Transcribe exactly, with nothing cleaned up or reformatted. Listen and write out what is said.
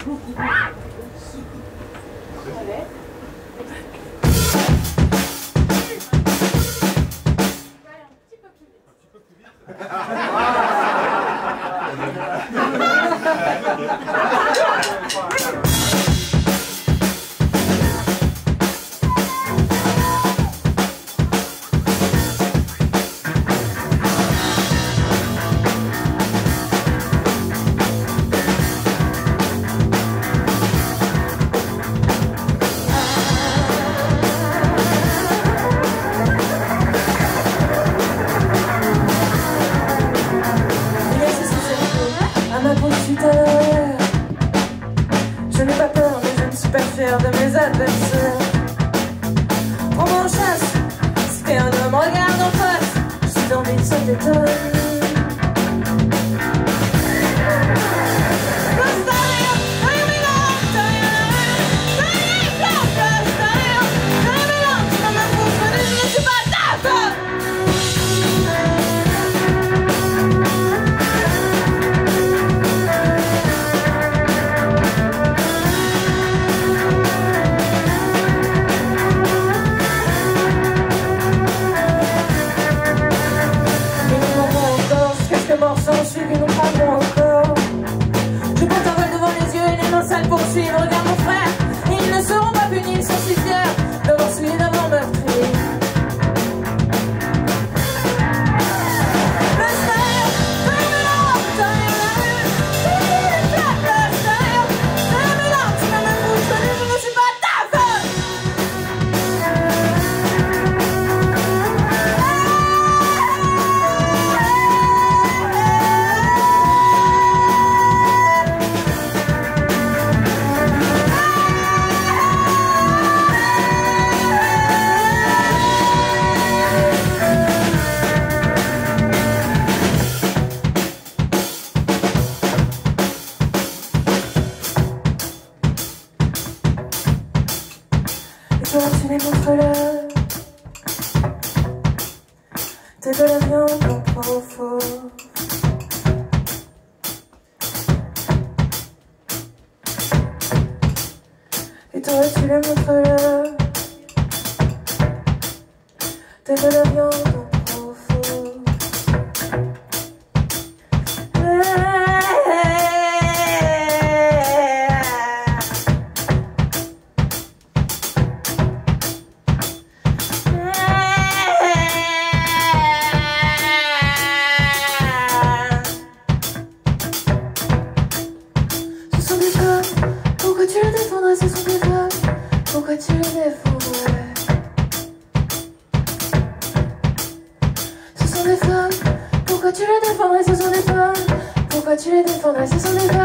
Allez. Je n'ai pas peur, mais je ne suis pas fière de mes adversaires. Pour mon chasse, si un homme regarde en face, je suis envie de sauter étonne. Poursuivre, regarde mon frère, ils ne seront pas punis, ils sont si fiers d'avoir suivi d'avoir meurtri. Le style, le mélange, t'as rien à vue, les flaques, le style, le mélange, tu m'as même bouche, je ne suis pas ta femme. Toi tu les montres-le, t'es de la viande en profond. Et toi tu les montres-le, t'es de la viande en profond. Pourquoi tu les défendrais, ce sont des femmes? Pourquoi tu les défendrais? Ce sont des femmes. Pourquoi tu les défendrais, ce sont des femmes? Pourquoi tu les défendrais, ce sont des femmes?